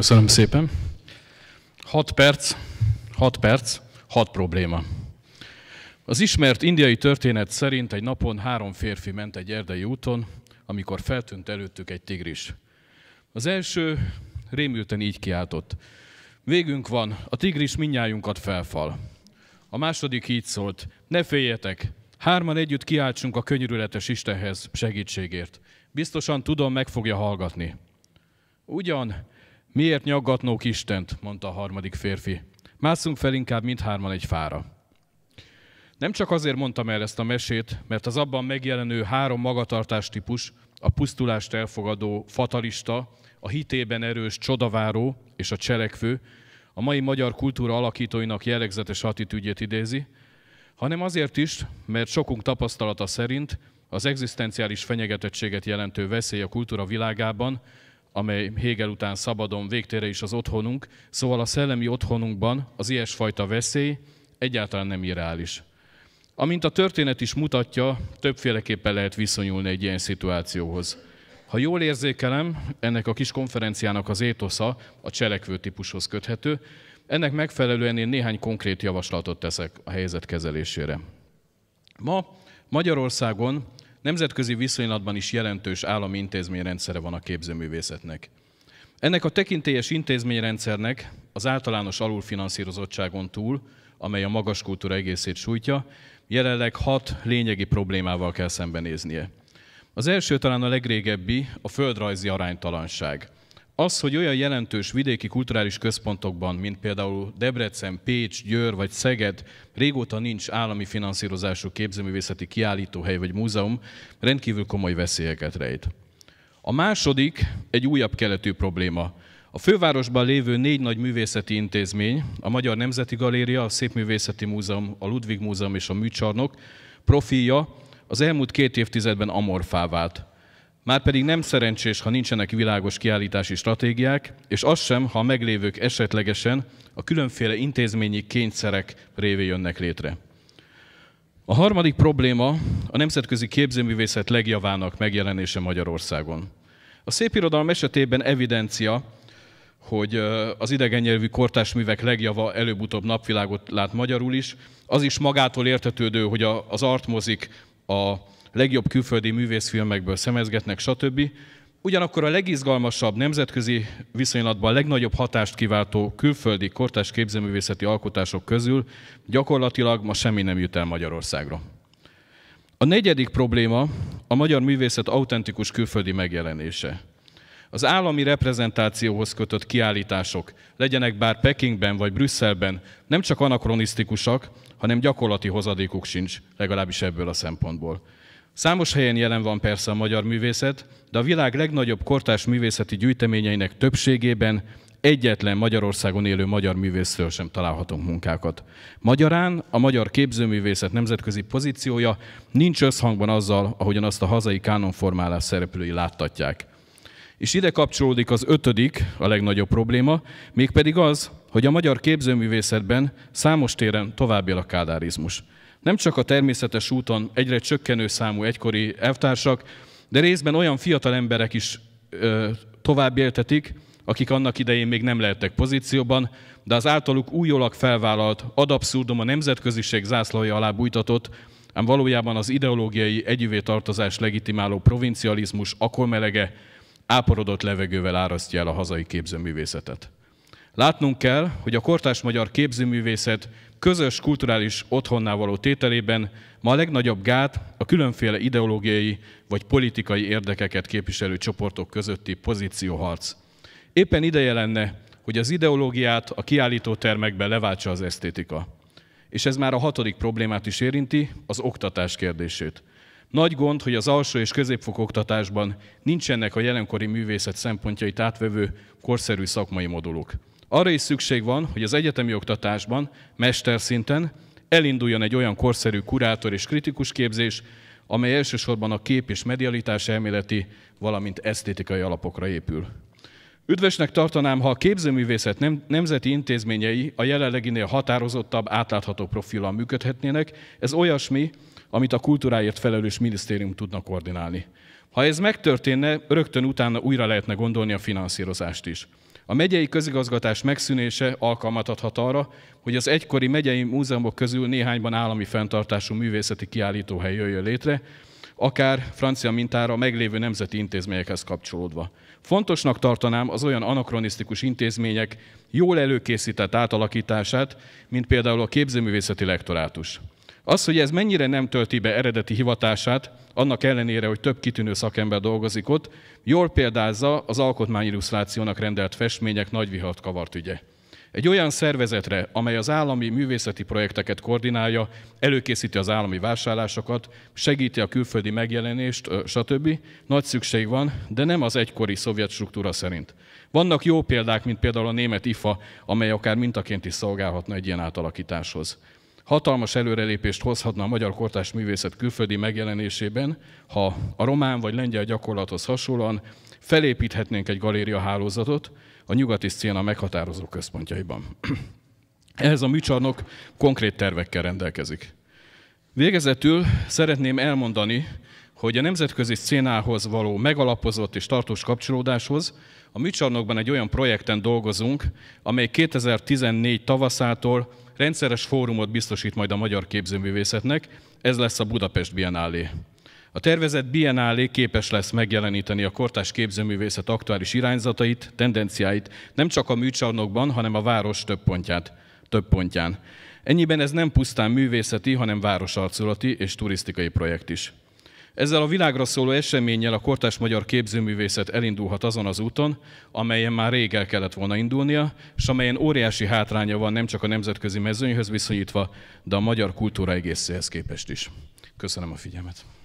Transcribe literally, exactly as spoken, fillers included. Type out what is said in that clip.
Köszönöm szépen. Hat perc, hat perc, hat probléma. Az ismert indiai történet szerint egy napon három férfi ment egy erdei úton, amikor feltűnt előttük egy tigris. Az első rémülten így kiáltott: végünk van, a tigris mindnyájunkat felfal. A második így szólt: ne féljetek, hárman együtt kiáltsunk a könyörületes Istenhez segítségért. Biztosan tudom, meg fogja hallgatni. Ugyan, miért nyaggatnók Istent, mondta a harmadik férfi. Másszunk fel inkább mindhárman egy fára. Nem csak azért mondtam el ezt a mesét, mert az abban megjelenő három magatartástípus, a pusztulást elfogadó fatalista, a hitében erős csodaváró és a cselekvő, a mai magyar kultúra alakítóinak jellegzetes attitűdjét idézi, hanem azért is, mert sokunk tapasztalata szerint az egzisztenciális fenyegetettséget jelentő veszély a kultúra világában, amely Hegel után szabadon végtére is az otthonunk, szóval a szellemi otthonunkban az ilyesfajta veszély egyáltalán nem irreális. Amint a történet is mutatja, többféleképpen lehet viszonyulni egy ilyen szituációhoz. Ha jól érzékelem, ennek a kis konferenciának az étosza a cselekvő típushoz köthető, ennek megfelelően én néhány konkrét javaslatot teszek a helyzet kezelésére. Ma Magyarországon nemzetközi viszonylatban is jelentős állami intézményrendszere van a képzőművészetnek. Ennek a tekintélyes intézményrendszernek az általános alulfinanszírozottságon túl, amely a magas kultúra egészét sújtja, jelenleg hat lényegi problémával kell szembenéznie. Az első, talán a legrégebbi, a földrajzi aránytalanság. Az, hogy olyan jelentős vidéki kulturális központokban, mint például Debrecen, Pécs, Győr vagy Szeged régóta nincs állami finanszírozású képzőművészeti kiállítóhely vagy múzeum, rendkívül komoly veszélyeket rejt. A második egy újabb keletű probléma. A fővárosban lévő négy nagy művészeti intézmény, a Magyar Nemzeti Galéria, a Szépművészeti Múzeum, a Ludwig Múzeum és a Műcsarnok profilja az elmúlt két évtizedben amorfá vált. Márpedig nem szerencsés, ha nincsenek világos kiállítási stratégiák, és az sem, ha a meglévők esetlegesen a különféle intézményi kényszerek révén jönnek létre. A harmadik probléma a nemzetközi képzőművészet legjavának megjelenése Magyarországon. A szépirodalom esetében evidencia, hogy az idegennyelvű kortárs művek legjava előbb-utóbb napvilágot lát magyarul is. Az is magától értetődő, hogy az artmozik a legjobb külföldi művészfilmekből szemezgetnek, stb. Ugyanakkor a legizgalmasabb nemzetközi viszonylatban a legnagyobb hatást kiváltó külföldi kortárs képzőművészeti alkotások közül gyakorlatilag ma semmi nem jut el Magyarországra. A negyedik probléma a magyar művészet autentikus külföldi megjelenése. Az állami reprezentációhoz kötött kiállítások, legyenek bár Pekingben vagy Brüsszelben, nem csak anakronisztikusak, hanem gyakorlati hozadékuk sincs, legalábbis ebből a szempontból. Számos helyen jelen van persze a magyar művészet, de a világ legnagyobb kortárs művészeti gyűjteményeinek többségében egyetlen Magyarországon élő magyar művészről sem találhatunk munkákat. Magyarán a magyar képzőművészet nemzetközi pozíciója nincs összhangban azzal, ahogyan azt a hazai kánonformálás szereplői láttatják. És ide kapcsolódik az ötödik, a legnagyobb probléma, mégpedig az, hogy a magyar képzőművészetben számos téren tovább él a kádárizmus. Nem csak a természetes úton egyre csökkenő számú egykori elvtársak, de részben olyan fiatal emberek is ö, tovább éltetik, akik annak idején még nem lehettek pozícióban, de az általuk újólag felvállalt, ad abszurdum a nemzetköziség zászlaja alá bújtatott, ám valójában az ideológiai együvé tartozás legitimáló provincializmus akolmelege áporodott levegővel árasztja el a hazai képzőművészetet. Látnunk kell, hogy a kortárs magyar képzőművészet közös kulturális otthonná való tételében ma a legnagyobb gát a különféle ideológiai vagy politikai érdekeket képviselő csoportok közötti pozícióharc. Éppen ideje lenne, hogy az ideológiát a kiállítótermekben leváltsa az esztétika. És ez már a hatodik problémát is érinti, az oktatás kérdését. Nagy gond, hogy az alsó és középfokú oktatásban nincsenek a jelenkori művészet szempontjait átvevő korszerű szakmai modulok. Arra is szükség van, hogy az egyetemi oktatásban, mesterszinten elinduljon egy olyan korszerű kurátor és kritikus képzés, amely elsősorban a kép- és medialitás elméleti, valamint esztétikai alapokra épül. Üdvösnek tartanám, ha a képzőművészet nem, nemzeti intézményei a jelenleginél határozottabb, átlátható profillal működhetnének. Ez olyasmi, amit a kultúráért felelős minisztérium tudna koordinálni. Ha ez megtörténne, rögtön utána újra lehetne gondolni a finanszírozást is. A megyei közigazgatás megszűnése alkalmat adhat arra, hogy az egykori megyei múzeumok közül néhányban állami fenntartású művészeti kiállítóhely jöjjön létre, akár francia mintára meglévő nemzeti intézményekhez kapcsolódva. Fontosnak tartanám az olyan anakronisztikus intézmények jól előkészített átalakítását, mint például a képzőművészeti lektorátus. Az, hogy ez mennyire nem tölti be eredeti hivatását, annak ellenére, hogy több kitűnő szakember dolgozik ott, jól példázza az alkotmányillusztrációnak rendelt festmények nagy vihart kavart ügye. Egy olyan szervezetre, amely az állami művészeti projekteket koordinálja, előkészíti az állami vásárlásokat, segíti a külföldi megjelenést, stb. Nagy szükség van, de nem az egykori szovjet struktúra szerint. Vannak jó példák, mint például a német i ef á, amely akár mintaként is szolgálhatna egy ilyen átalakításhoz. Hatalmas előrelépést hozhatna a magyar kortárs művészet külföldi megjelenésében, ha a román vagy lengyel gyakorlathoz hasonlóan felépíthetnénk egy galériahálózatot a nyugati szcéna meghatározó központjaiban. Ehhez a műcsarnok konkrét tervekkel rendelkezik. Végezetül szeretném elmondani, hogy a nemzetközi szcénához való megalapozott és tartós kapcsolódáshoz a műcsarnokban egy olyan projekten dolgozunk, amely kétezer-tizennégy tavaszától rendszeres fórumot biztosít majd a magyar képzőművészetnek, ez lesz a Budapest Biennálé. A tervezett Biennálé képes lesz megjeleníteni a kortárs képzőművészet aktuális irányzatait, tendenciáit nem csak a műcsarnokban, hanem a város több pontját, több pontján. Ennyiben ez nem pusztán művészeti, hanem városarculati és turisztikai projekt is. Ezzel a világra szóló eseménnyel a kortárs magyar képzőművészet elindulhat azon az úton, amelyen már rég el kellett volna indulnia, és amelyen óriási hátránya van nem csak a nemzetközi mezőnyhöz viszonyítva, de a magyar kultúra egészéhez képest is. Köszönöm a figyelmet!